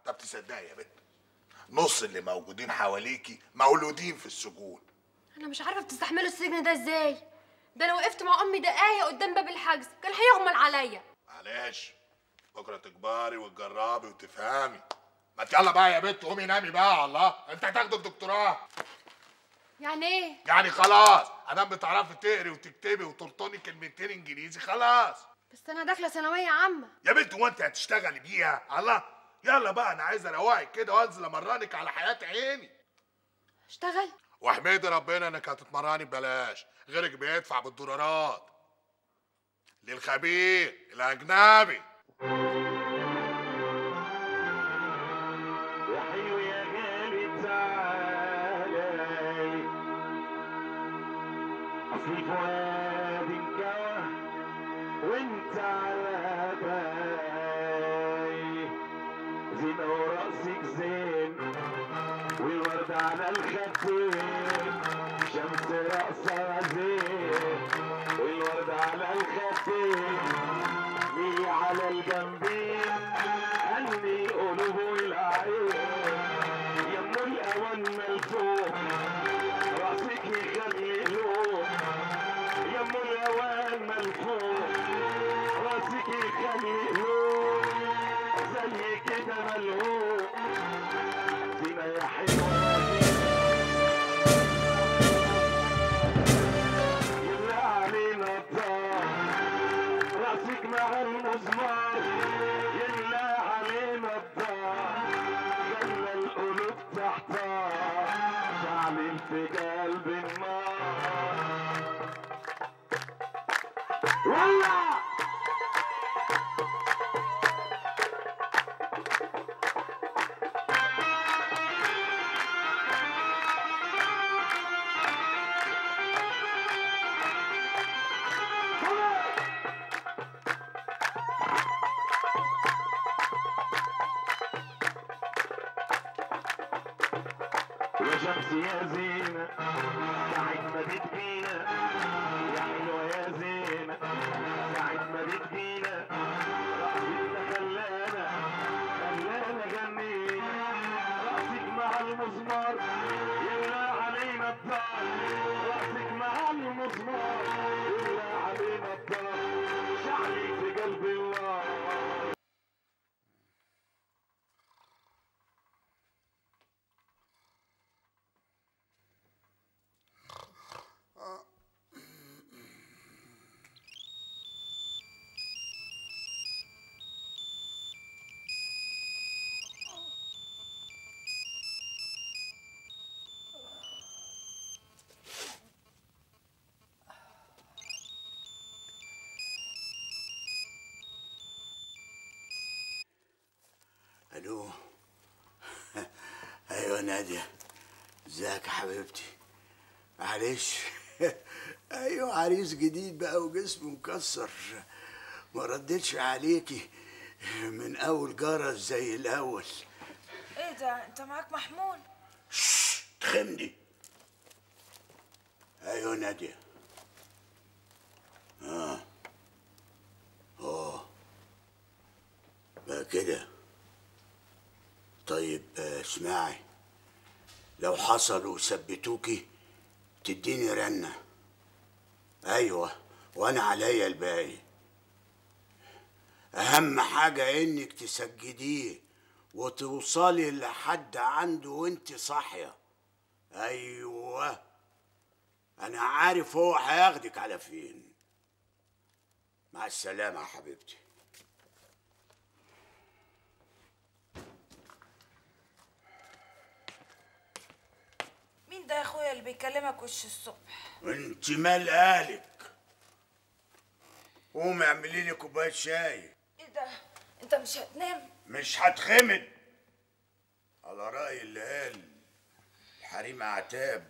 طب تصدقي يا بنت، نص اللي موجودين حواليكي مولودين في السجون. انا مش عارفه بتستحملوا السجن ده ازاي. ده لو وقفت مع امي دقايق قدام باب الحجز كان هيغمى عليا. معلش، بكره تكبري وتجربي وتفهمي. ما يلا بقى يا بنت قومي نامي بقى. الله، انت هتاخدي الدكتوراه. يعني ايه؟ يعني خلاص ادام بتعرفي تقري وتكتبي وتلطني كلمتين انجليزي خلاص. بس انا داخله ثانويه عامه يا بنت هو انت هتشتغلي بيها؟ الله، يلا بقى انا عايز اروقك كده وانزل امرنك على حياه عيني. اشتغل؟ واحمدي ربنا انك هتتمرني ببلاش، غيرك بيدفع بالدولارات للخبير الاجنبي. يا حلو يا غالي تعالى، اصلي فؤادي انكوى وانت على بالي، زين وراسك زين والورد على الخدين، شمس راسها زين والورد على الخدين، لي على الجنبين اني قلوب العين، يم الاوان ملفوف راسك يخلي لون، يم الاوان ملفوف راسك يخلي لون، زي كده ملهوف زينة يا حلوة يملى علينا الدار، راسك مع المزمار يملى علينا الدار، خلى القلوب تحتار تعليل في قلب النار. والله يا شمس يا زينة ساعة ما بتجينا، يا حلوة يا زينة ساعة ما بتجينا، رقصتنا خلانا جنينا، رقصك مع المزمار يملى علينا الدار، رقصك مع المزمار يملى علينا الدار، شعلي في قلب النار. الو. ايوه ناديه، ازيك يا حبيبتي؟ معلش ايوه عريس جديد بقى وجسمه مكسر، ما ردتش عليكي من اول جرس زي الاول. ايه ده؟ انت معاك محمول؟ تخمدي. ايوه ناديه. بقى كده. طيب اسمعي، لو حصل وثبتوكي تديني رنة. ايوه وانا عليا الباقي. اهم حاجة انك تسجديه وتوصلي لحد عنده وانت صاحية. ايوه انا عارف هو هياخدك على فين. مع السلامة يا حبيبتي. مين ده يا اخويا اللي بيكلمك وش الصبح؟ وانت مال قالك؟ قومي اعملي لي كوبايه شاي. ايه ده؟ انت مش هتنام؟ مش هتخمد، على رأي اللي قال الحريم عتاب.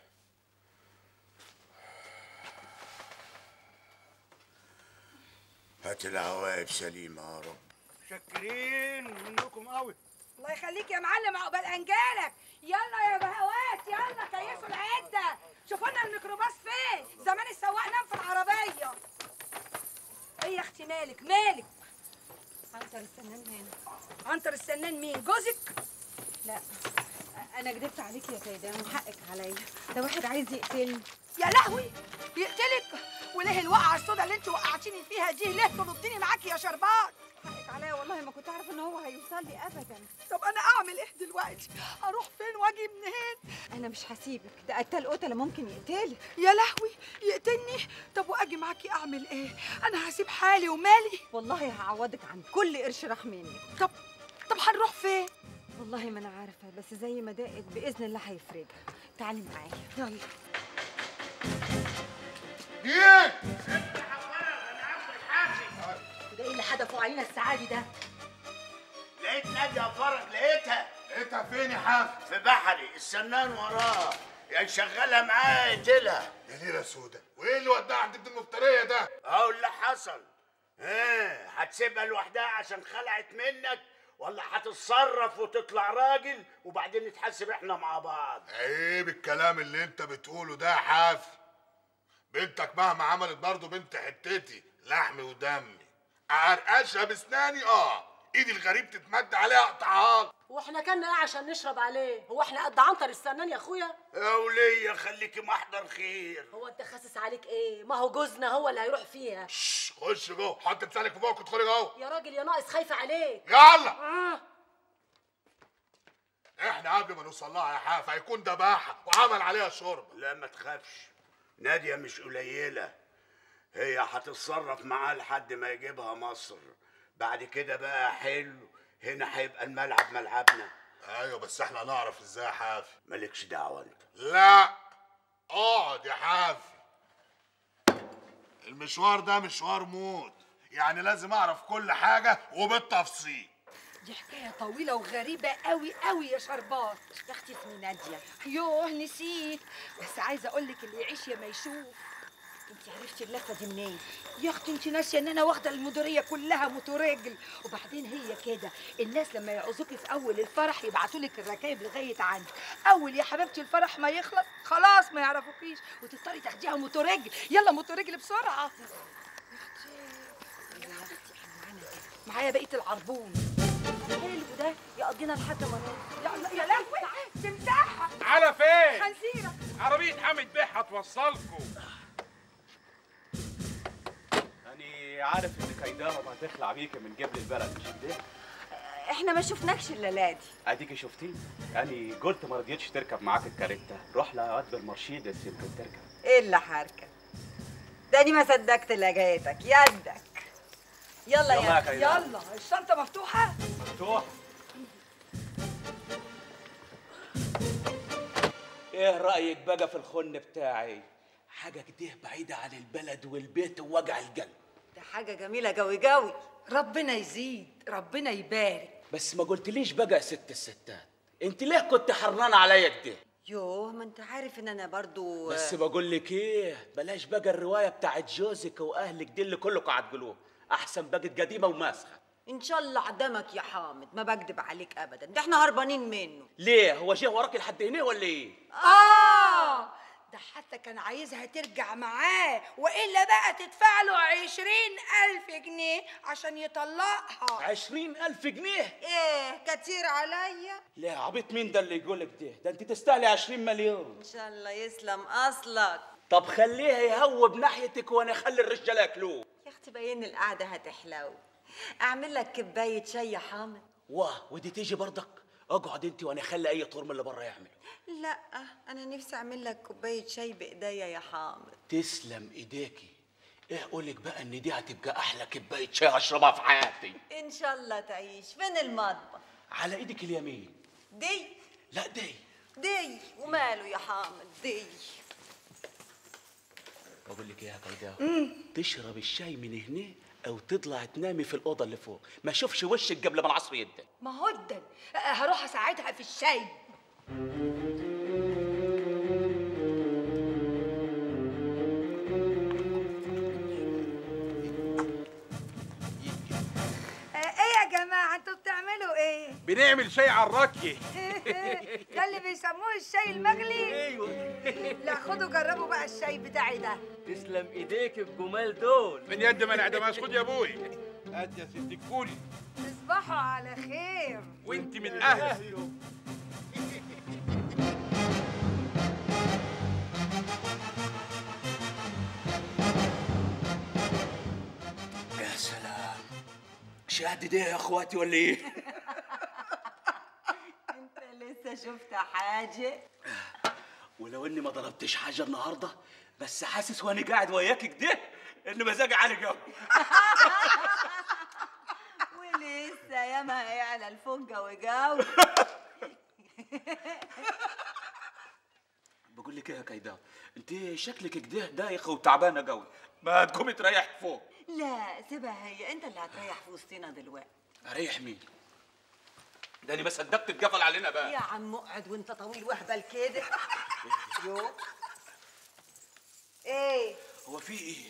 هات العواقب سليمة يا رب. شاكرين منكم قوي. الله يخليك يا معلم، عقبال انجالك. يلا يا بهوات، يلا كيفوا العده. شوفوا لنا الميكروباص فين، زمان السواق نام في العربيه. ايه يا اختي مالك؟ عنتر السنان هنا. عنتر السنان مين؟ جوزك؟ لا انا كدبت عليك يا سيدان وحقك عليا، ده واحد عايز يقتلني. يا لهوي يقتلك؟ وليه الوقعه السودا اللي انت وقعتيني فيها دي؟ ليه ترديني معاكي يا شربات؟ حقك عليا والله ما كنت اعرف ان هو هيوصل لي ابدا. طب انا اعمل ايه دلوقتي؟ اروح فين واجي منين؟ انا مش هسيبك، ده قتال قتله ممكن يقتلك. يا لهوي يقتلني؟ طب واجي معاكي اعمل ايه؟ انا هسيب حالي ومالي. والله هعوضك عن كل قرش راح مني. طب هنروح فين؟ والله ما انا عارفه، بس زي ما ضاقت باذن الله هيفرجها. تعالي معايا يلا. مين؟ وده ايه اللي حدفوا علينا السعادي ده؟ لقيت نادية يا فرج، لقيتها. لقيتها فين يا حاف؟ في بحري، السنان وراه، يعني شغالة معاه يقتلها. يا ليلة سودا، وايه اللي وداها عند ابن المفترية ده؟ اهو اللي حصل. هتسيبها لوحدها عشان خلعت منك، ولا هتتصرف وتطلع راجل وبعدين نتحاسب احنا مع بعض؟ عيب الكلام اللي انت بتقوله ده يا حاف. بنتك مهما عملت برضه بنت حتتي، لحمي ودمي. اقرقشها بسناني ايدي الغريب تتمد عليها اقطعها. واحنا كنا ايه عشان نشرب عليه؟ هو احنا قد عنتر السنان يا اخويا؟ يا ولية خليكي محضر خير. هو انت خاسس عليك ايه؟ ما هو جوزنا هو اللي هيروح فيها. خش جوه، حط لسانك في بوقك وادخلي جوه. يا راجل يا ناقص خايفه عليك. يلا. احنا قبل ما نوصل لها يا حاف هيكون دباحه وعمل عليها شرب. لا ما تخافش، نادية مش قليلة، هي هتتصرف معاه لحد ما يجيبها مصر. بعد كده بقى حلو، هنا هيبقى الملعب ملعبنا. ايوه بس احنا نعرف ازاي يا حافي. مالكش دعوة انت. لا اقعد يا حافي، المشوار ده مشوار موت، يعني لازم اعرف كل حاجة وبالتفصيل. دي حكايه طويله وغريبه قوي قوي يا شربات. يا اختي اسمي ناديه. يوه نسيت، بس عايزه اقول لك اللي يعيش يا ما يشوف. انت عرفتي اللفه دي منين؟ يا اختي انت ناسيه ان انا واخده المديريه كلها موتورجل، وبعدين هي كده الناس لما يعوزوكي في اول الفرح يبعتوا لك الركايب لغايه عندك، اول يا حبيبتي الفرح ما يخلص خلاص ما يعرفوكيش وتضطري تاخديها موتورجل. يلا موتورجل بسرعه. معايا بقيه العربون. حلو ده يقضينا لحد ما نوصل. يا لهوي تمسحها. على فين؟ خنزيره. عربية حامد بيه هتوصلكوا. أنا عارف إن كيداهم هتخلع بيكي من جبل البلد، مش كده؟ احنا ما شفناكش الليله دي. اديكي شفتيه؟ يعني قلت ما رضيتش تركب معاك الكاريتا، روح لها قد المرشيدس يمكن تركب. ايه اللي حركه؟ تاني ما صدقت لجيتك يدك. يلا يا كيداهم. يلا الشنطه مفتوحه. مفتوح. ايه رايك بقى في الخن بتاعي؟ حاجه كده بعيده عن البلد والبيت ووجع القلب. ده حاجه جميله قوي قوي. ربنا يزيد، ربنا يبارك. بس ما قلتليش بقى يا ست الستات، انت ليه كنت حرنانه عليا كده؟ يوه ما انت عارف ان انا برضو بس بقول لك ايه، بلاش بقى الروايه بتاعت جوزك واهلك دي اللي كلكم هتقولوها، احسن بقت قديمه وماسخه. ان شاء الله عدمك يا حامد، ما بكدب عليك ابدا، ده احنا هربانين منه. ليه؟ هو جه وراك لحد هنا ولا ايه؟ ده حتى كان عايزها ترجع معاه، وإلا بقى تدفع له 20,000 جنيه عشان يطلقها. 20,000 جنيه؟ ايه كتير عليا؟ لا عبيط، مين ده اللي يقولك ده؟ ده انت تستاهلي 20 مليون. ان شاء الله يسلم اصلك. طب خليها يهوب ناحيتك وانا اخلي الرجاله ياكلوه. يا اختي باين القعده هتحلو. اعمل لك كوبايه شاي يا حامد. واه ودي تيجي برضك؟ اقعد انت وانا اخلي اي طور من اللي بره يعمل. لا انا نفسي اعمل لك كوبايه شاي بايديا يا حامد. تسلم ايديكي. ايه اقولك بقى ان دي هتبقى احلى كوبايه شاي اشربها في حياتي. ان شاء الله تعيش. فين المطبخ؟ على ايدك اليمين. دي؟ لا دي. دي وماله يا حامد دي. بقول لك ايه يا كيداهم، تشرب الشاي من هنا او تطلع تنامي في الاوضه اللي فوق، ما اشوفش وشك قبل ما العصر يدن. ما هو الدن هروح اساعدها في الشاي. ايه يا جماعه انتوا بتعملوا ايه؟ بنعمل شاي على الراكيه. ده اللي بيسموه الشاي المغلي؟ ايوه. لا خدوا جربوا بقى الشاي بتاعي ده. تسلم ايديك الجمال دول. من يد ما نعدمهاش، خد يا ابوي. هات يا ست الكل. تصبحوا على خير. وانت من اهله. يا سلام، شهد دي يا اخواتي ولا ايه؟ انت لسه شفت حاجه؟ ولو اني ما ضربتش حاجه النهارده، بس حاسس وانا قاعد وياك كده ان مزاجي عالي قوي. ولسه ياما هيعلى الفجه وجو. بقول لك ايه يا كيدان، انت شكلك كده دايخه وتعبانه قوي، ما تقومي تريح فوق. لا سيبها هي، انت اللي هتريح في وسطنا دلوقتي. اريح مين؟ ده انا ما صدقت اتقفل علينا بقى. يا عم اقعد وانت طويل واهبل كده. يو ايه؟ هو في ايه؟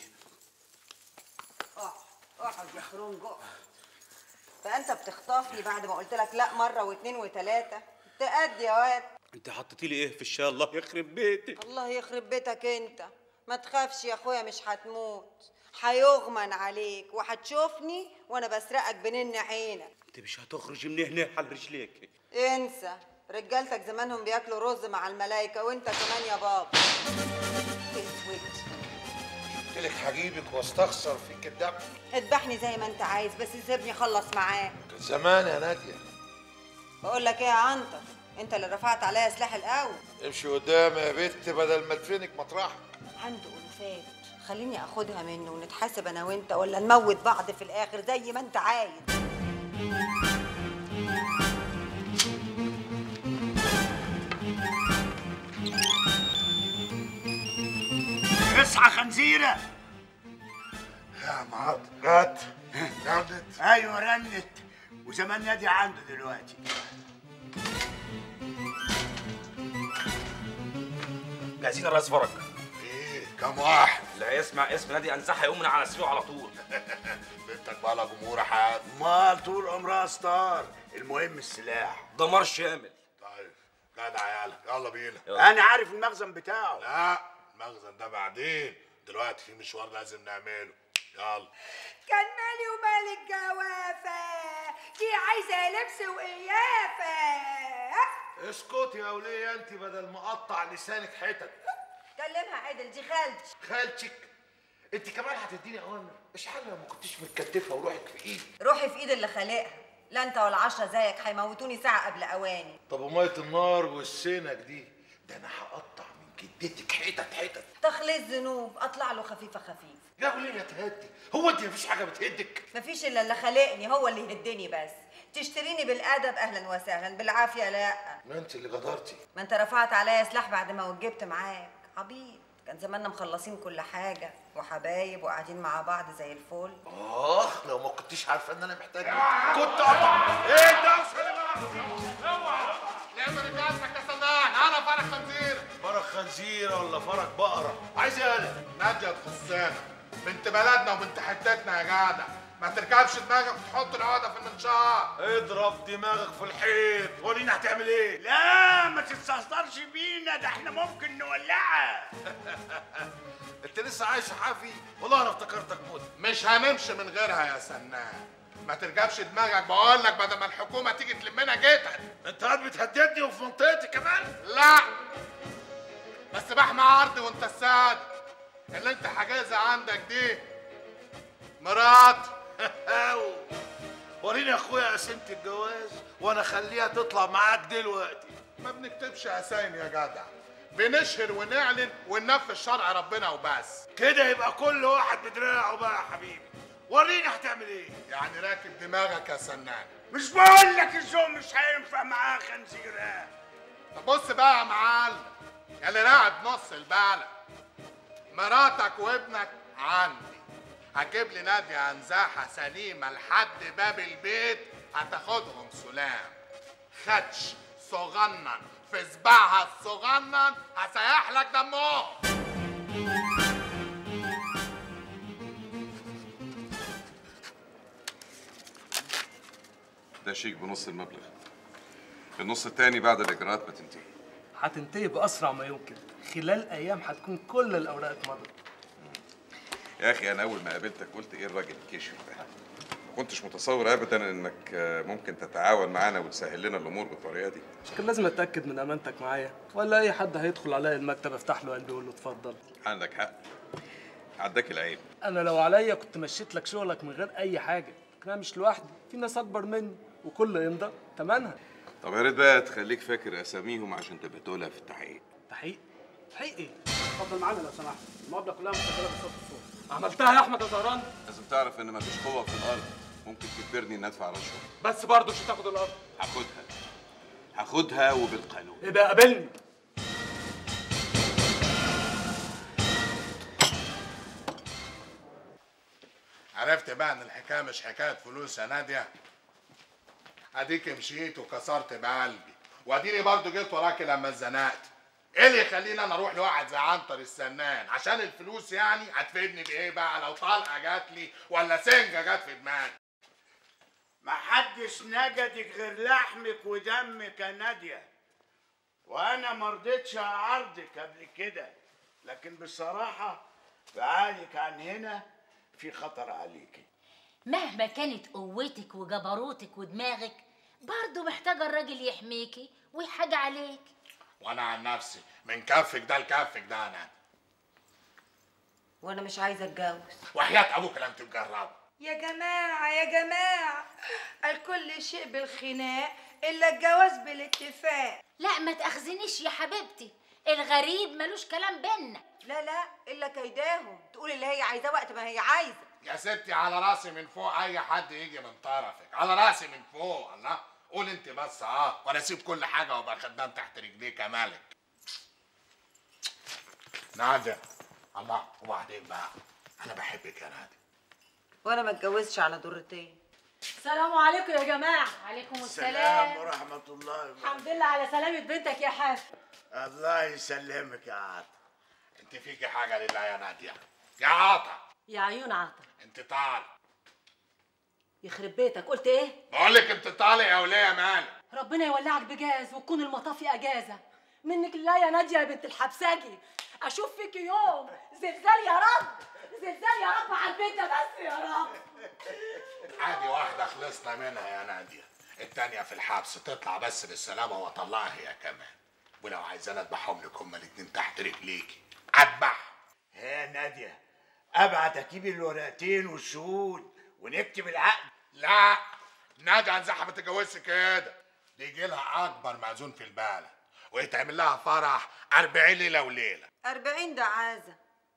اقعد يا خرنج اقعد. فانت بتخطفني بعد ما قلت لك لا مره واثنين وثلاثه. تأدي يا واد. انت حطيتي لي ايه في الشاي؟ الله يخرب بيتك. الله يخرب بيتك انت. ما تخافش يا اخويا، مش هتموت، هيغمن عليك وهتشوفني وانا بسرقك بين عينك. انت مش هتخرجي من هنا على رجليك. انسى، رجالتك زمانهم بياكلوا رز مع الملايكه وانت كمان يا بابا. اسود. قلت لك هجيبك واستخسر فيك الدم. اذبحني زي ما انت عايز، بس سيبني اخلص معاك. كان زمان يا ناديه. بقول لك ايه يا عنتر، انت اللي رفعت عليا سلاح الاول. امشي قدامي يا بت بدل ما ادفنك مطرحك. عنده ألوفات، خليني اخدها منه ونتحاسب انا وانت، ولا نموت بعض في الاخر زي ما انت عايز. اصحى خنزيره. يا معاط جت. رنت. ايوه رنت، وزمان نادي عنده دلوقتي. جاهزين الراس فرج. ايه كم واحد؟ اللي هيسمع اسم نادي انزاح هيقوم من على سريره على طول. بنتك بقى لها جمهور حاد. مال طول عمرها ستار، المهم السلاح. دمار شامل. طيب جدع يالا، يلا بينا. انا عارف المخزن بتاعه. لا المخزن ده بعدين، دلوقتي في مشوار لازم نعمله. يلا. كان مالي ومال الجوافه دي، عايزه لبس وقيافه. اسكتي يا وليه انت بدل ما اقطع لسانك حتت. كلمها عدل، دي خالتي. خالتك؟ انت كمان هتديني اوامر؟ ايش حاجه ما كنتش متكتفه وروحك في ايدي. روحي في ايد اللي خالقها، لا انت ولا 10 زيك هيموتوني ساعه قبل اواني. طب وميه النار والسنك دي، ده انا هقطع من جدتك حتت حتت. تخليص ذنوب، اطلع له خفيفه خفيف. يا وليه تهدي، هو انت مفيش حاجه بتهدك؟ مفيش الا اللي خلقني هو اللي يهدني بس. تشتريني بالادب اهلا وسهلا، بالعافيه لا. ما انت اللي غدرتي. ما انت رفعت عليا سلاح بعد ما وجبت معاك. عبيط، كان زماننا مخلصين كل حاجه وحبايب وقاعدين مع بعض زي الفل. لو ما كنتش عارفه ان انا محتاج كنت قطع. ايه الدوشه اللي اوعى لما رجعتك يا سنان. انا فرح خنزير. فرح خنزيره ولا فرح بقره؟ عايز ايه انا؟ ناديه الخسانه بنت بلدنا وبنت حتتنا يا جدع، ما تركبش دماغك وتحط العقده في المنشار. اضرب دماغك في الحيط. ورينا هتعمل ايه؟ لا ما تستهترش بينا، ده احنا ممكن نولعها. انت لسه عايش حافي؟ والله انا افتكرتك موت. مش هنمشي من غيرها يا سنان، ما ترجبش دماغك. بقول لك بدل ما الحكومه تيجي تلمنا جيتك. انت قاعد بتهددني وفي منطقتي كمان؟ لا بس بحمي عرضي وانت الساد. اللي انت حاجزها عندك دي مرات. وريني يا اخويا قسيمه الجواز وانا اخليها تطلع معاك دلوقتي. ما بنكتبش اسامي يا جدع، بنشهر ونعلن وننفذ شرع ربنا وبس. كده يبقى كل واحد بدراعه بقى يا حبيبي. وريني هتعمل ايه؟ يعني راكب دماغك يا سنان. مش بقول لك الذوق مش هينفع معاه خنزيرات. طب بص بقى يا معلم، اللي راعب نص البلد، مراتك وابنك عندي. هجيب لي نادية انزاحة سليمة لحد باب البيت، هتاخدهم سلام. خدش صغنن في صباعها الصغنن، هسيح لك دمهم. ده شيك بنص المبلغ، النص التاني بعد الاجراءات ما تنتهي. هتنتهي باسرع ما يمكن، خلال ايام هتكون كل الاوراق اتمضت. يا اخي انا اول ما قابلتك قلت ايه الراجل الكشف ده؟ كنتش متصور ابدا انك ممكن تتعاون معانا وتسهل لنا الامور بالطريقه دي. مش كان لازم اتاكد من امانتك معايا، ولا اي حد هيدخل عليا المكتب افتح له قلبي واقول له اتفضل؟ عندك حق، عداك العيب. انا لو عليا كنت مشيت لك شغلك من غير اي حاجه، لكن انا مش لوحدي، في ناس اكبر مني وكل امضاء تمنها. طب يا ريت بقى تخليك فاكر اساميهم عشان تبقى تقولها في التحقيق. تحقيق؟ تحقيق ايه؟ اتفضل معانا لو سمحت، المقابله كلها مسجله بصوت الصوت. عملتها يا احمد يا زهران؟ لازم تعرف ان مفيش قوه في الارض ممكن تجبرني ان ادفع رشوه. بس برضه مش هتاخد الارض. هاخدها وبالقانون. يبقى قابلني. عرفت بقى ان الحكايه مش حكايه فلوس يا ناديه. اديك مشيت وكسرت بقلبي، واديني برضه جيت وراكي لما اتزنقت. ايه اللي يخليني انا اروح لواحد زي عنتر السنان عشان الفلوس؟ يعني هتفيدني بايه بقى لو طلقه جات لي ولا سنجه جات في دماغي؟ محدش نجدك غير لحمك ودمك يا ناديه، وانا مرضتش اعرضك قبل كده، لكن بصراحه بعالك عن هنا في خطر عليكي. مهما كانت قوتك وجبروتك ودماغك برضه محتاجه الراجل يحميكي ويحاجي عليك. وانا عن نفسي من كفك ده لكفك ده انا. وانا مش عايزه اتجوز. وحياة ابوك لم تجرب. يا جماعة يا جماعة، الكل شيء بالخناق إلا الجواز بالاتفاق. لا ما تأخذنيش يا حبيبتي، الغريب ملوش كلام بينا. لا إلا كيداهم، تقول اللي هي عايزاه وقت ما هي عايزة. يا ستي على راسي من فوق أي حد يجي من طرفك، على راسي من فوق. الله، قول أنت بس وأنا أسيب كل حاجة وأبقى خدام تحت رجليك يا مالك. نادية، الله، وبعدين بقى أنا بحبك يا نادية. وانا ما اتجوزش على ضرتين. السلام عليكم يا جماعه. عليكم السلام ورحمه الله وبركاته. الحمد لله على سلامه بنتك يا حاج. الله يسلمك يا عاطف. انت فيكي حاجه لله يا ناديه يا عاطف. يا عيون عاطف انت طالع. يخرب بيتك، قلت ايه؟ بقول لك انت طالع يا وليه يا مالك. ربنا يولعك بجاز وتكون المطافي اجازه منك لله يا ناديه يا بنت الحبساجي. اشوف فيك يوم زلزال يا رب، زلزال يا رب على البيت ده بس يا رب. عادي واحده خلصنا منها يا ناديه، التانيه في الحبس تطلع بس بالسلامه واطلعها هي كمان. ولو عايزاني اذبحهم لك هما الاتنين تحت رجليكي اذبح. يا ناديه ابعت اجيب الورقتين والشهود ونكتب العقد. لا، ناديه انزعها ما تتجوزش كده. دي يجي لها اكبر مأذون في البلد ويتعمل لها فرح 40 ليله وليله. 40 ده عازه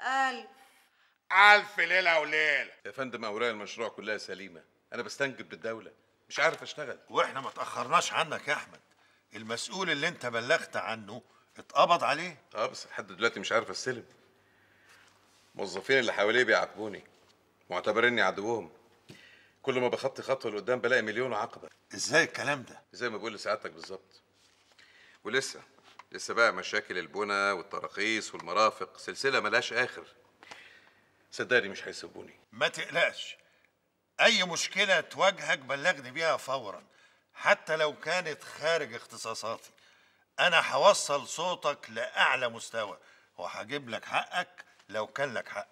1000 ليله وليله. يا فندم اوراق المشروع كلها سليمه، انا بستنجد بالدوله، مش عارف اشتغل. واحنا ما تاخرناش عنك يا احمد، المسؤول اللي انت بلغت عنه اتقبض عليه. بس لحد دلوقتي مش عارف استلم. الموظفين اللي حواليه بيعاقبوني معتبريني عدوهم. كل ما بخطي خطوه لقدام بلاقي مليون عقبه. ازاي الكلام ده؟ زي ما بقول لسعادتك بالظبط. ولسه بقى مشاكل البنى والتراخيص والمرافق، سلسله ملهاش اخر. صدقني مش هيسيبوني. ما تقلقش، اي مشكله تواجهك بلغني بيها فورا، حتى لو كانت خارج اختصاصاتي. انا هوصل صوتك لاعلى مستوى وهجيب لك حقك لو كان لك حق.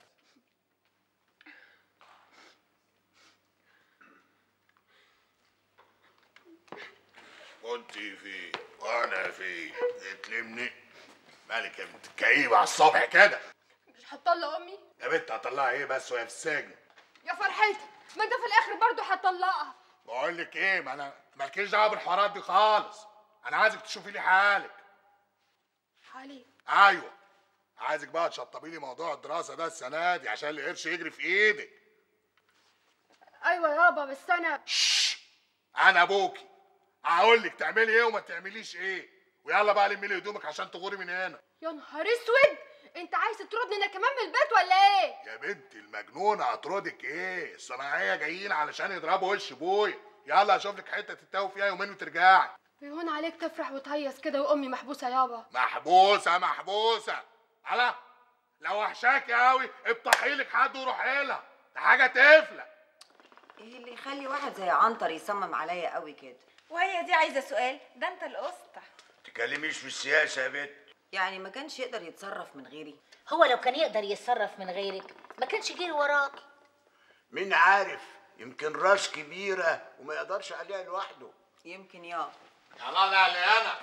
كنت في وانا في تلمني مالك يا بنت الكئيبه على الصبح كده؟ مش هتطلق امي؟ يا بنت هطلعها ايه بس وهي في السجن؟ يا فرحتي، ما انت في الاخر برضه هتطلقها. بقول لك ايه، ما انا مالكيش دعوه بالحوارات دي خالص. انا عايزك تشوفي لي حالك. حالي؟ ايوه، عايزك بقى تشطبي لي موضوع الدراسه ده السنه دي عشان القرش يجري في ايدك. ايوه يابا، بس انا ابوكي، هقول لك تعملي ايه وما تعمليش ايه. ويلا بقى لمي لي هدومك عشان تغوري من هنا. يا نهار اسود، انت عايز تطردني انا كمان من البيت ولا ايه؟ يا بنت المجنونه اطردك ايه؟ الصناعيه جايين علشان يضربوا وش بويا. يلا اشوف لك حته تتاوي فيها يومين وترجعي. بيهون عليك تفرح وتهيص كده وامي محبوسه يابا. محبوسه على لو وحشاكي قوي ابطحي لك حد وروحي لها، ده حاجه تفلق. ايه اللي يخلي واحد زي عنتر يصمم عليا قوي كده؟ وهي دي عايزه سؤال؟ ده انت الاسطى. تكلميش في السياسه يا بنت. يعني ما كانش يقدر يتصرف من غيري؟ هو لو كان يقدر يتصرف من غيرك ما كانش جري وراك. مين عارف يمكن راس كبيره وما يقدرش عليها لوحده. يمكن يا الله علي انا.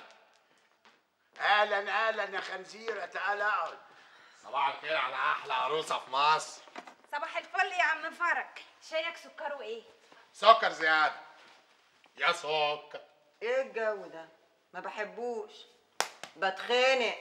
اهلا يا خنزيره، تعال اقعد. صباح الخير على احلى عروسه في مصر. صباح الفل يا عم فرج، شايك سكره ايه؟ سكر زياده. يا سكر. ايه الجو ده؟ ما بحبوش، بتخانق.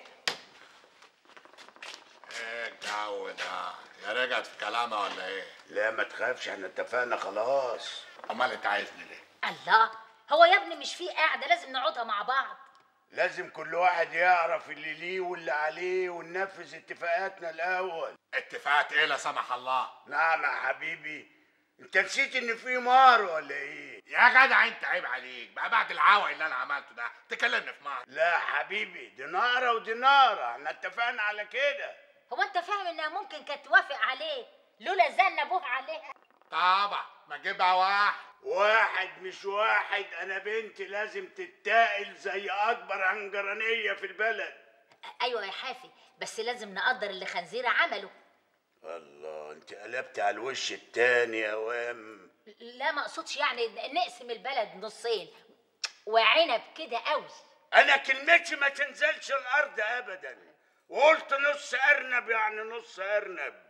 ايه الجو ده؟ يا رجعت في كلامها ولا ايه؟ لا ما تخافش، احنا اتفقنا خلاص. امال انت عايزني ليه؟ الله، هو يا ابني مش في قاعده لازم نقعدها مع بعض؟ لازم كل واحد يعرف اللي ليه واللي عليه وننفذ اتفاقاتنا الاول. اتفاقات ايه لا سمح الله؟ نعم يا حبيبي، انت نسيت ان في مهر ولا ايه؟ يا جدع انت عيب عليك بقى بعد العوق اللي انا عملته ده تكلمني في مهر. لا حبيبي، ديناره وديناره، احنا اتفقنا على كده. هو انت فاهم انها ممكن كانت توافق عليه لولا زن ابوها عليها؟ طبعا ما تجيبها واحد مش واحد، انا بنتي لازم تتاقل زي اكبر عنجرانيه في البلد. ايوه يا حافي، بس لازم نقدر اللي خنزيره عمله. الله، انت قلبت على الوش التاني يا وام. لا ما اقصدش يعني نقسم البلد نصين وعنب كده قوي. انا كلمتي ما تنزلش الارض ابدا، وقلت نص ارنب يعني نص ارنب.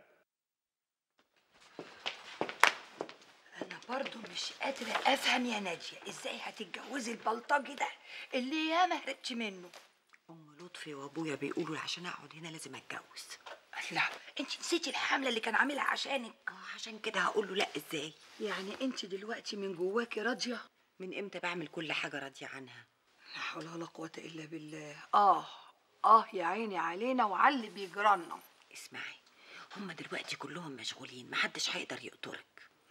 انا برضو مش قادره افهم يا ناديه، ازاي هتتجوزي البلطجي ده اللي ياما هربتش منه؟ ام لطفي وابويا بيقولوا عشان اقعد هنا لازم اتجوز. لا انت نسيتي الحمله اللي كان عاملها عشانك. عشان كده هقول له لا ازاي؟ يعني انت دلوقتي من جواكي راضيه؟ من امتى بعمل كل حاجه راضيه عنها؟ لا حول ولا قوه الا بالله. يا عيني علينا وعلى اللي بيجرالنا. اسمعي، هم دلوقتي كلهم مشغولين، محدش هيقدر يقطرك.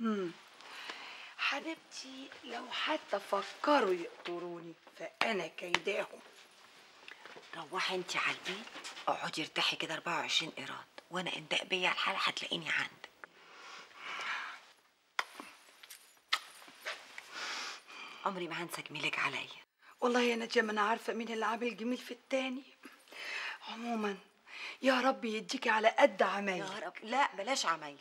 حبيبتي لو حتى فكروا يقطروني فانا كيداهم. روحي انت على البيت، اقعدي ارتاحي كده 24 قيراط، وانا ان دق بيا الحال هتلاقيني عندك. عمري ما هنسى جميلك عليا. والله يا ناديه ما انا عارفه مين اللي عامل جميل في التاني. عموما يا رب يديكي على قد عمايلي. يا رب. لا بلاش عمايلي.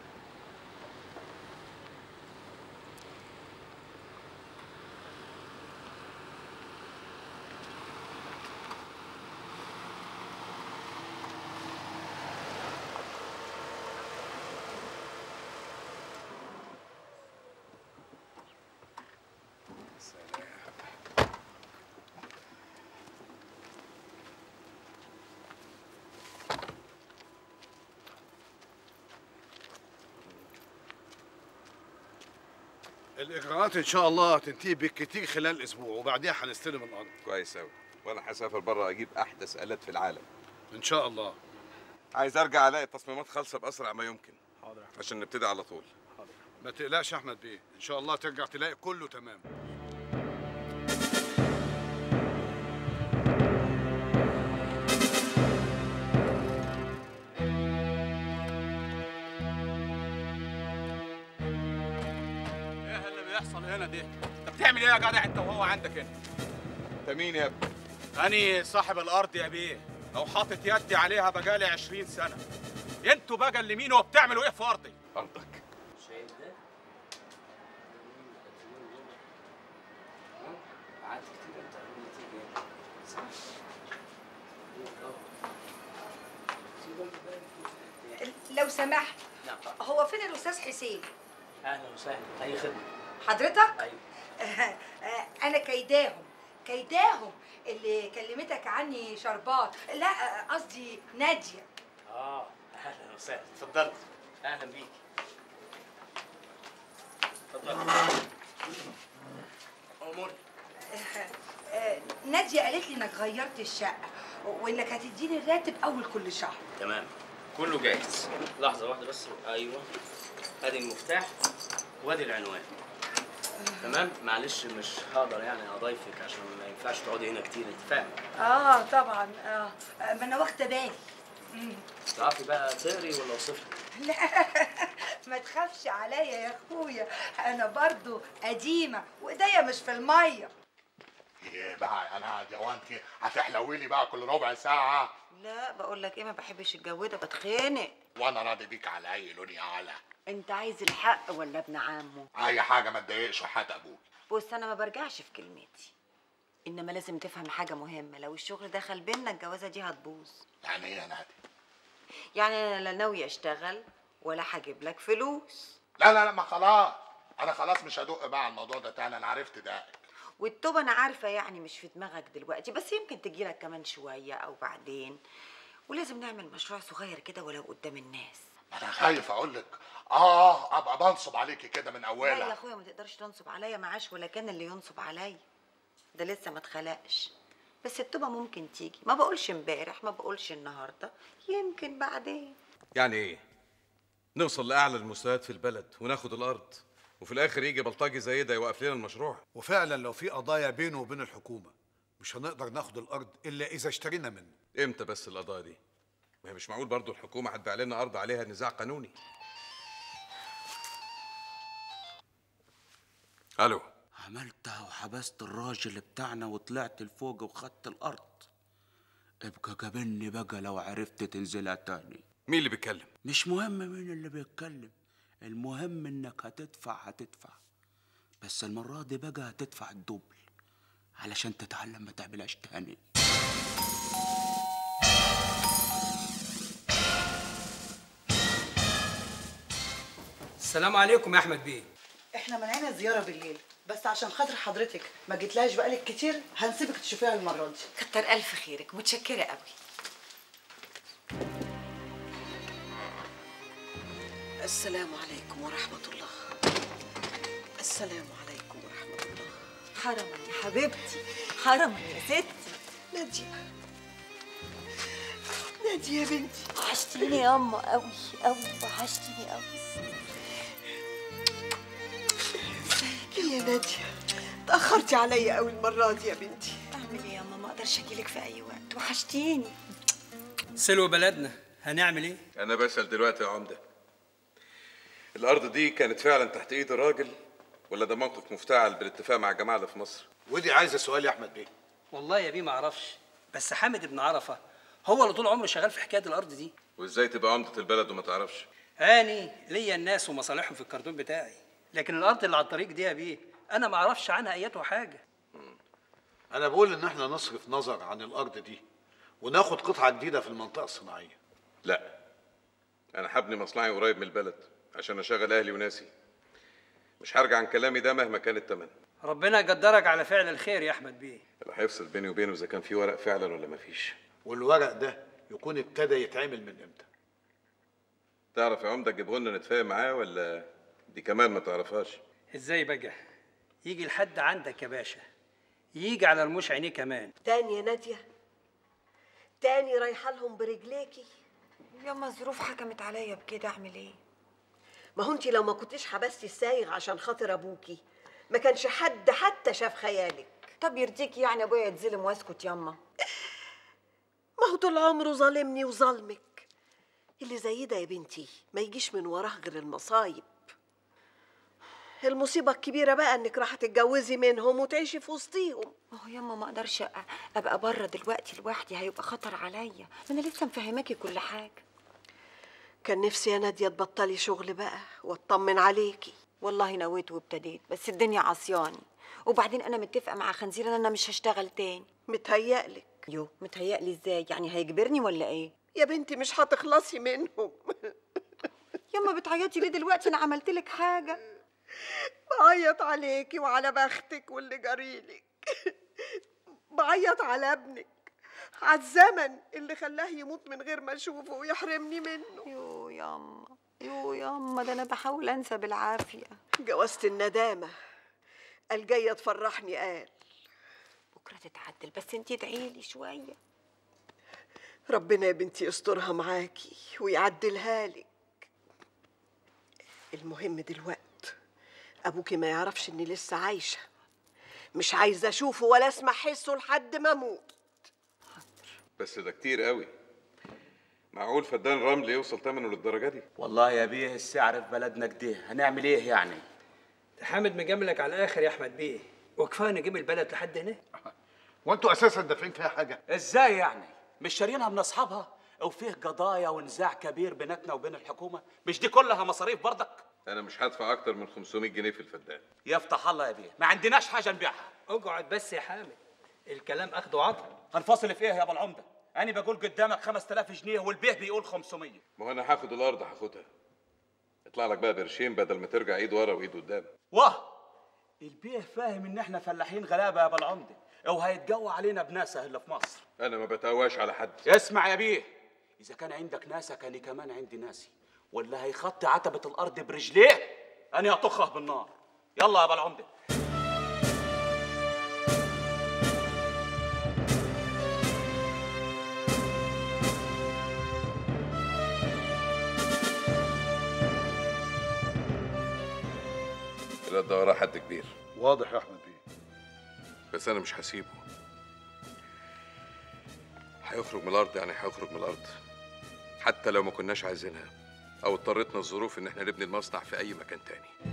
الإجراءات إن شاء الله هتنتهي بالكتير خلال أسبوع، وبعديها هنستلم الأرض. كويس أوي، وأنا هسافر بره أجيب أحدث آلات في العالم. إن شاء الله. عايز أرجع ألاقي التصميمات خالصة بأسرع ما يمكن. حاضر عشان نبتدي على طول. حاضر. ما تقلقش يا أحمد بيه، إن شاء الله ترجع تلاقي كله تمام. بيحصل هنا دي؟ انت بتعمل ايه يا جدع انت وهو عندك هنا؟ انت مين يا ابني؟ أنا صاحب الأرض يا بيه، لو حاطط يدي عليها بقالي 20 سنة. انتوا بقى اللي مين وبتعملوا ايه في أرضي؟ أرضك. شايف ده؟ قعدت كتير انت لو سمحت. نعم. هو فين الأستاذ حسين؟ اهلا وسهلا، اي خدمه. حضرتك؟ ايوه. أنا كيداهم اللي كلمتك عني شربات، لا قصدي نادية. اهلا وسهلا، اتفضلي. اهلا بيكي. اتفضلي. أمور. نادية قالت لي إنك غيرت الشقة وإنك هتديني الراتب أول كل شهر. تمام، كله جاهز. لحظة واحدة بس. ايوه، ادي المفتاح وادي العنوان. تمام، معلش مش هقدر يعني اضيفك عشان ما ينفعش تقعدي هنا كتير، انت فاهمه؟ طبعا. ما انا واخده بالي. تعرفي بقى تقري ولا اوصف لك؟ لا ما تخافش عليا يا اخويا، انا برضو قديمه وايديا مش في الميه. ايه بقى انا جوانتي هتحلوي لي بقى كل ربع ساعه؟ لا بقول لك ايه، ما بحبش الجو ده، بتخانق. وانا راضي بيك على اي لون يا علا. انت عايز الحق ولا ابن عمه؟ اي حاجه ما تضايقش وحياة ابوك. بص انا ما برجعش في كلمتي، انما لازم تفهم حاجه مهمه، لو الشغل دخل بينا الجوازه دي هتبوظ. يعني ايه يا نادي؟ يعني انا لا ناويه اشتغل ولا هجيب لك فلوس. لا ما خلاص، انا خلاص مش هدق بقى على الموضوع ده تاني، انا عرفت ده. والتوبه انا عارفه يعني مش في دماغك دلوقتي، بس يمكن تجيلك كمان شويه او بعدين. ولازم نعمل مشروع صغير كده ولو قدام الناس. انا خايف اقول لك ابقى بنصب عليكي كده من اولها. لا يا اخويا ما تقدرش تنصب عليا معاش ولا كان اللي ينصب عليا، ده لسه ما اتخلقش. بس التوبه ممكن تيجي، ما بقولش امبارح ما بقولش النهارده، يمكن بعدين. يعني ايه؟ نوصل لاعلى المستويات في البلد وناخد الارض وفي الاخر يجي بلطجي زي ده يوقف لنا المشروع؟ وفعلا لو في قضايا بينه وبين الحكومه مش هنقدر ناخد الارض الا اذا اشترينا منه. امتى بس القضايا دي؟ ما هي مش معقول برضو الحكومه هتبيع لنا ارض عليها نزاع قانوني. الو. عملتها وحبست الراجل بتاعنا وطلعت لفوق وخدت الارض. ابقى قابلني بقى لو عرفت تنزلها تاني. مين اللي بيتكلم؟ مش مهم مين اللي بيتكلم، المهم انك هتدفع. بس المرة دي بقى هتدفع الدبل علشان تتعلم ما تعملهاش تاني. السلام عليكم يا احمد بيه. احنا منعنا زياره بالليل، بس عشان خاطر حضرتك ما جيتلهاش بقالك كتير هنسيبك تشوفيها المره دي. كتر الف خيرك، متشكره قوي. السلام عليكم ورحمه الله. السلام عليكم ورحمه الله. حرما يا حبيبتي، حرما يا ستي. ناديه، ناديه يا بنتي، وحشتيني يا اما قوي قوي، وحشتيني قوي. يا ناديه تاخرتي عليا قوي المره دي يا بنتي. اعمل ايه يا اما، ما اقدرش اجيلك في اي وقت، وحشتيني. سلو بلدنا، هنعمل ايه؟ انا بسأل دلوقتي يا عمده، الارض دي كانت فعلا تحت ايد الراجل ولا ده موقف مفتعل بالاتفاق مع الجماعه اللي في مصر؟ ودي عايزه سؤال يا احمد بيه. والله يا بيه ما اعرفش، بس حامد ابن عرفه هو اللي طول عمره شغال في حكايه الارض دي. وازاي تبقى عمده البلد وما تعرفش؟ اني ليا الناس ومصالحهم في الكرتون بتاعي، لكن الارض اللي على الطريق دي يا بيه انا ما اعرفش عنها ايته حاجه. انا بقول ان احنا نصرف نظر عن الارض دي وناخد قطعه جديده في المنطقه الصناعيه. لا، انا هبني مصنعي قريب من البلد عشان اشغل اهلي وناسي، مش هرجع عن كلامي ده مهما كان الثمن. ربنا يقدرك على فعل الخير يا احمد بيه. اللي هيفصل بيني وبينه اذا كان في ورق فعلا ولا ما فيش. والورق ده يكون ابتدى يتعمل من امتى؟ تعرف يا عمده تجيبه لنا نتفاهم معاه ولا دي كمان ما تعرفهاش؟ ازاي بقى يجي لحد عندك يا باشا، يجي على رموش عينيه كمان. تاني يا ناديه، تاني رايحه لهم برجليكي؟ ياما الظروف حكمت عليا بكده، اعمل ايه؟ ما هو انت لو ما كنتيش حبستي السايغ عشان خاطر ابوكي ما كانش حد حتى شاف خيالك. طب يرضيكي يعني ابويا يتظلم واسكت ياما؟ ما هو طول عمره ظالمني وظلمك. اللي زي ده يا بنتي ما يجيش من وراه غير المصايب. المصيبه الكبيره بقى انك راح تتجوزي منهم وتعيشي في وسطيهم. ما هو ياما ما اقدرش ابقى بره دلوقتي لوحدي، هيبقى خطر عليا، انا لسه مفهماكي كل حاجه. كان نفسي يا ناديه تبطلي شغل بقى واطمن عليكي. والله نويت وابتديت، بس الدنيا عصياني، وبعدين انا متفقه مع خنزير ان انا مش هشتغل تاني. متهيألك؟ متهيألي ازاي يعني؟ هيجبرني ولا ايه؟ يا بنتي مش هتخلصي منهم. ياما بتعيطي ليه دلوقتي؟ انا عملت لك حاجه؟ بعيط عليكي وعلى بختك واللي جريلك. بعيط على ابنك، على الزمن اللي خلاه يموت من غير ما اشوفه ويحرمني منه. يو ياما، يو ياما، ده انا بحاول انسى بالعافيه. جوازة الندامه قال جايه تفرحني، قال بكره تتعدل، بس انتي ادعيلي شويه. ربنا يا بنتي يسترها معاكي ويعدلها لك. المهم دلوقتي ابوكي ما يعرفش اني لسه عايشه، مش عايزه اشوفه ولا اسمع حسه لحد ما اموت. بس ده كتير قوي، معقول فدان رمل يوصل ثمنه للدرجه دي؟ والله يا بيه السعر في بلدنا كده، هنعمل ايه يعني؟ حامد مجاملك على الاخر يا احمد بيه، وكفايه نجيب البلد لحد هنا. وانتوا اساسا دافعين فيها حاجه؟ ازاي يعني؟ مش شاريينها من اصحابها؟ وفيه قضايا ونزاع كبير بيناتنا وبين الحكومه، مش دي كلها مصاريف برضك؟ انا مش هدفع اكتر من 500 جنيه في الفدان. يفتح الله يا بيه، ما عندناش حاجه نبيعها. اقعد بس يا حامد، الكلام اخده وعطا. هنفصل في ايه يا ابو العمده؟ انا بقول قدامك 5000 جنيه والبيه بيقول 500. ما هو انا هاخد الارض هاخدها. اطلع لك بقى بقرشين بدل ما ترجع ايد ورا وايد قدام. واه البيه فاهم ان احنا فلاحين غلابه يا ابو العمده، وهيتجوى علينا بناسه اللي في مصر. انا ما بتقواش على حد. اسمع يا بيه، اذا كان عندك ناسك انا كمان عندي ناسي، ولا هيخطي عتبه الارض برجليه انا هطخه بالنار. يلا يا ابو العمده. الواد ده وراه حد كبير. واضح يا احمد بيه. بس انا مش هسيبه. هيخرج من الارض، يعني هيخرج من الارض حتى لو ما كناش عايزينها او اضطرتنا الظروف ان احنا نبني المصنع في اي مكان تاني.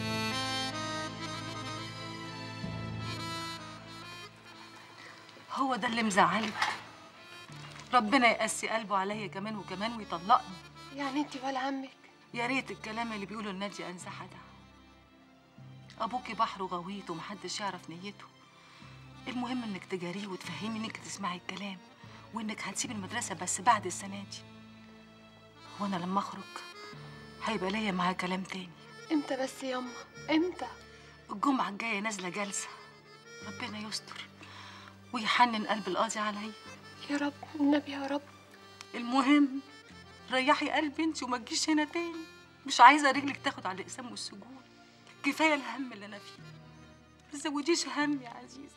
هو ده اللي مزعلك؟ ربنا يقسي قلبه عليا كمان وكمان ويطلقني. يعني انت ولا عمك؟ يا ريت الكلام اللي بيقوله النادي انزحه ده. ابوكي بحر وغويط ومحدش يعرف نيته. المهم انك تجاريه وتفهمي انك تسمعي الكلام وانك هتسيبي المدرسه بس بعد السنه دي. وانا لما اخرج هيبقى ليا معاه كلام تاني. امتى بس ياما؟ امتى؟ الجمعه الجايه نازله جلسه، ربنا يستر ويحنن قلب القاضي عليا. يا رب النبي يا رب. المهم ريحي قلبي انت وما تجيش هنا تاني. مش عايزه رجلك تاخد على الاقسام والسجون. كفايه الهم اللي انا فيه، ما تزوديش هم يا عزيز.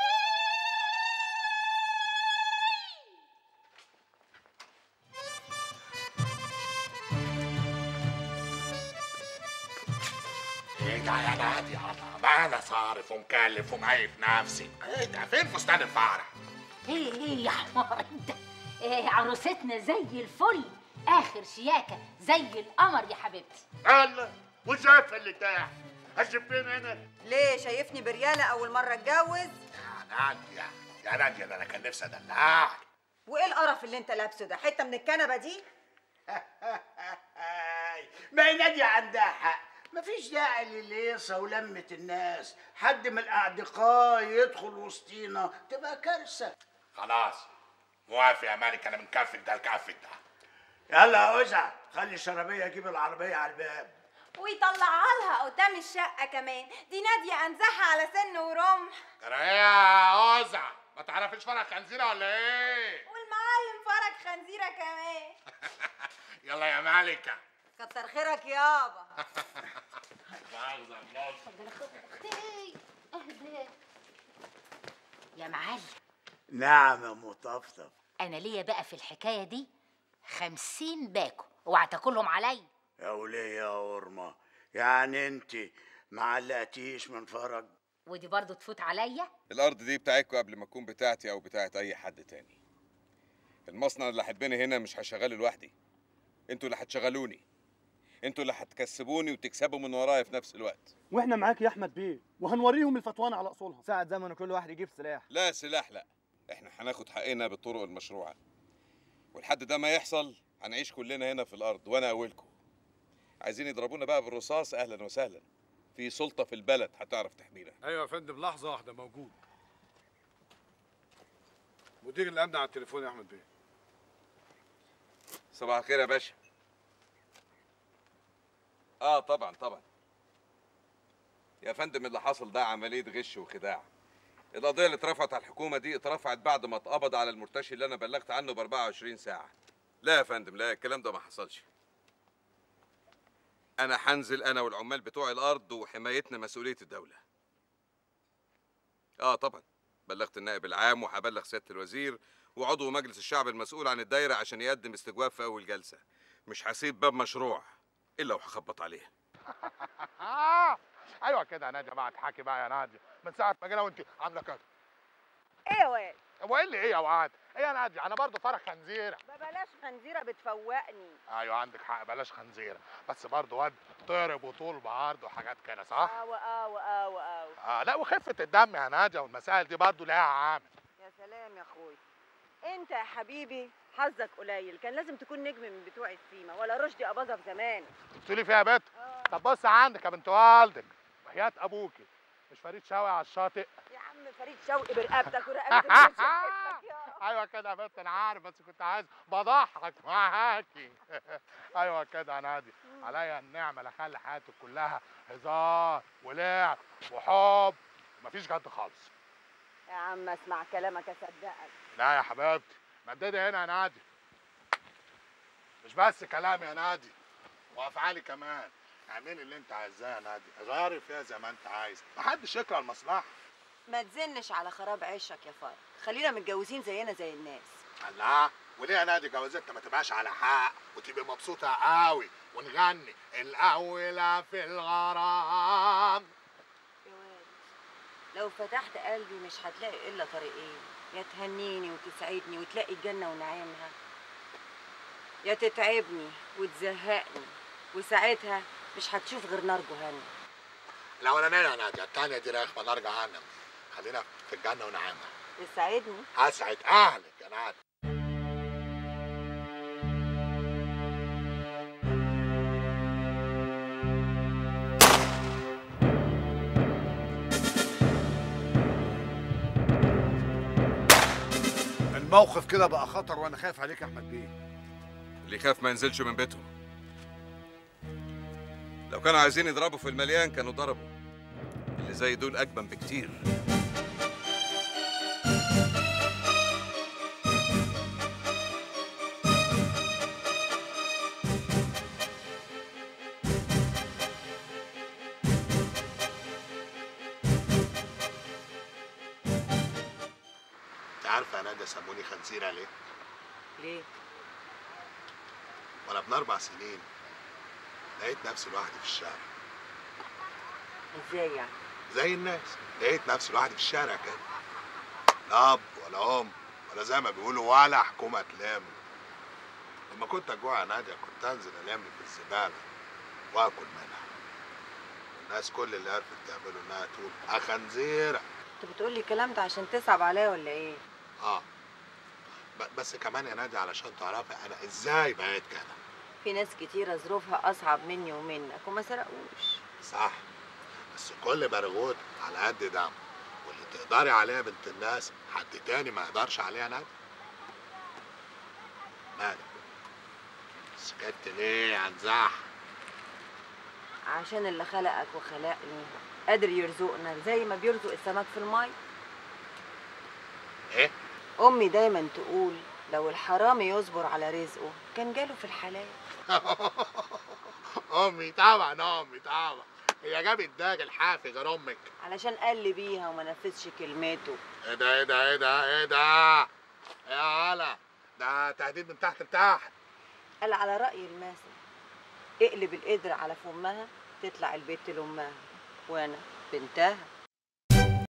ايه ده يا نادي؟ ما انا صارف ومكلف ومعيف نفسي. ايه ده؟ فين فستان الفرح؟ ايه يا حمار انت؟ إيه عروستنا زي الفل، اخر شياكه زي القمر يا حبيبتي. الله، وشايفه اللي تحت هشوف فين هنا؟ ليه شايفني برياله اول مره اتجوز؟ يا ناديه يا ناديه، ده انا كان نفسي ادلعك. وايه القرف اللي انت لابسه ده؟ حته من الكنبه دي؟ ما هي نادية عندها حق، مفيش داعي للهيصة ولمة الناس. حد من الأعدقاء يدخل وسطينا تبقى كارثة. خلاص موافق يا مالك، انا من كفك ده لكفك ده. يلا يا أوزع، خلي الشرابية يجيب العربية على الباب ويطلعها لها قدام الشقة كمان. دي نادية أنزحها على سن ورمح. ترى ايه يا اوزع؟ ما تعرفيش فرق خنزيره ولا ايه؟ والمعلم فرج خنزيرة كمان. يلا يا مالكة. كتر خيرك يابا. يا معلم. نعم يا مطفطف. انا ليا بقى في الحكايه دي 50 باكو، اوعى تاكلهم عليا. يا وليه يا قرمة، يعني انت ما علقتيش من فرج؟ ودي برضو تفوت عليا؟ الارض دي بتاعتكم قبل ما تكون بتاعتي او بتاعت اي حد تاني. المصنع اللي هتبني هنا مش هشغله لوحدي، انتوا اللي هتشغلوني، انتوا اللي هتكسبوني وتكسبوا من ورايا في نفس الوقت. واحنا معاك يا احمد بيه، وهنوريهم الفتوانه على اصولها. ساعة زمن كل واحد يجيب سلاح. لا سلاح لا، احنا هناخد حقنا بالطرق المشروعه، والحد ده ما يحصل هنعيش كلنا هنا في الارض وانا اولكم. عايزين يضربونا بقى بالرصاص اهلا وسهلا، في سلطه في البلد هتعرف تحمينا. ايوه يا فندم، لحظه واحده موجود. مدير الامن على التليفون يا احمد بيه. صباح الخير يا باشا. طبعا يا فندم، اللي حصل ده عمليه غش وخداع. القضيه اللي اترفعت على الحكومه دي اترفعت بعد ما اتقبض على المرتشي اللي انا بلغت عنه ب 24 ساعه. لا يا فندم، لا، الكلام ده ما حصلش. انا هنزل انا والعمال بتوع الارض، وحمايتنا مسؤوليه الدوله. طبعا بلغت النائب العام وهبلغ سياده الوزير وعضو مجلس الشعب المسؤول عن الدايره عشان يقدم استجواب في اول جلسه. مش هسيب باب مشروع الا وهخبط عليه. ايوه كده يا ناديه بقى، اضحكي بقى يا ناديه، من ساعه ما جينا وانت عامله كده. ايه يا واد؟ هو ايه اللي ايه يا واد؟ ايه يا ناديه؟ انا برضه فرخ خنزيره. بلاش خنزيرة بتفوقني. ايوه عندك حق، بلاش خنزيره، بس برضه واد طرب وطول بعرض وحاجات كده، صح؟ لا، وخفه الدم يا ناديه والمسائل دي برضه ليها عامل. يا سلام يا اخوي، انت يا حبيبي حظك قليل، كان لازم تكون نجم من بتوع السيما ولا رشدي اباظه في زمان. قلت لي فيها يا بت. طب بص عندك يا بنت والدك وحياة ابوكي، مش فريد شوقي على الشاطئ؟ يا عم فريد شوقي برقبتك ورقبه ايوه كده يا بت، انا عارف بس كنت عايز بضحك معاكي. ايوه كده يا نادي، عليا النعمه لا اخلي حياتك كلها هزار ولعب وحب، مفيش جد خالص. يا عم اسمع كلامك اصدقك. لا يا حبيبتي، مددي هنا يا نادي. مش بس كلام يا نادي، وافعالي كمان. اعملي اللي انت عايزاه يا نادي، غيري فيها زي ما انت عايز، محدش يكره المصلحه. ما تزنش على خراب عيشك يا فرج، خلينا متجوزين زينا زي الناس. الله، وليه يا نادي جوازتنا ما تبقاش على حق وتبقى مبسوطه قوي ونغني الاولى في الغرام؟ يا واد لو فتحت قلبي مش هتلاقي الا طريقين، يا تهنيني وتسعدني وتلاقي الجنه ونعيمها، يا تتعبني وتزهقني وساعتها مش هتشوف غير نار جهنم. الاولانيه يا نادي، الثانيه دي رخمه، نار جهنم. خلينا في الجنه ونعيمها. تساعدني؟ هسعد اهلك يا نادي. الموقف كده بقى خطر وانا خايف عليك يا احمد بيه. اللي يخاف ما ينزلش من بيتهم. لو كانوا عايزين يضربوا في المليان كانوا ضربوا، اللي زي دول اجبن بكتير. عارفه يا ناديه سموني خنزيره ليه؟ ليه؟ وانا ابن 4 سنين لقيت نفسي لوحدي في الشارع. ازاي يعني؟ زي الناس، لقيت نفسي لوحدي في الشارع كده. لا اب ولا ام ولا زي ما بيقولوا ولا حكومه تلام. لما كنت اجوع يا ناديه كنت انزل الم في الزباله واكل منها. الناس كل اللي عرفت تعمله انها تقول خنزيره. انت بتقولي الكلام ده عشان تصعب عليا ولا ايه؟ بس كمان يا نادي علشان تعرفي انا ازاي بقيت كده. في ناس كتيرة ظروفها أصعب مني ومنك وما سرقوش. صح، بس كل برغوت على قد دم، واللي تقدري عليها بنت الناس حد تاني ما يقدرش عليها نادي. مالك؟ سكت ليه يا نزاح؟ عشان اللي خلقك وخلقني قادر يرزقنا زي ما بيرزق السمك في المي. ايه؟ أمي دايما تقول لو الحرامي يصبر على رزقه كان جاله في الحلال. امي طبعا، امي طبعا، هي جابت داج الحافي غير امك؟ علشان قل بيها وما نفذش كلمته. ايه ده ايه ده ايه ده ايه ده؟ يا هلا، ده تهديد من تحت لتحت. قال على رأي المثل اقلب القدر على فمها تطلع البت لأمها، وأنا بنتها.